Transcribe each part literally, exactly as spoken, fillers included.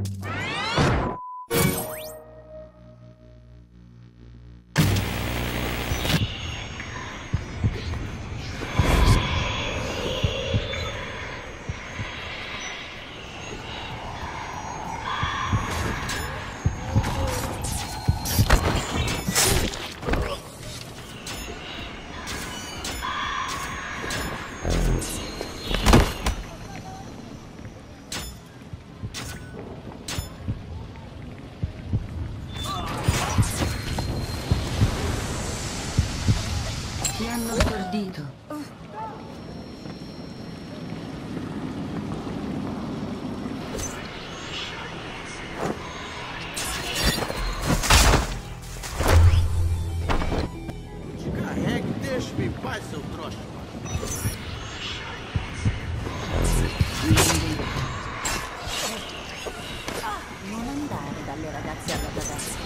Ti hanno stordito. Carregue, deixa-me em paz, seu trouxa. Non andare dalle ragazze alla ragazza.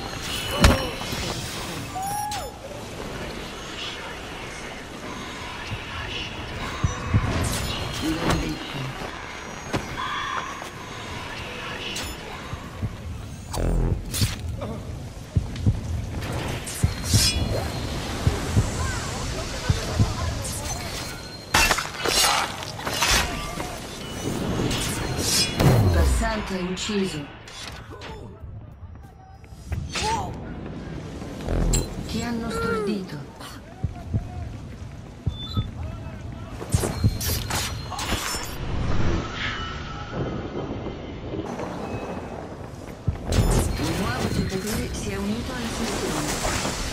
Passante è ucciso. Ti hanno stordito. Un nuovo giocatore si è unito alla sessione.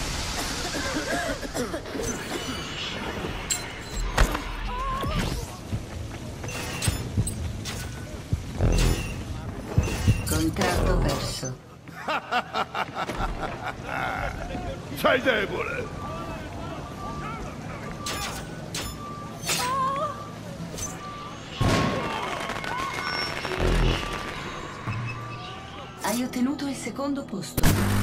Contratto perso. Sei debole! Hai ottenuto il secondo posto.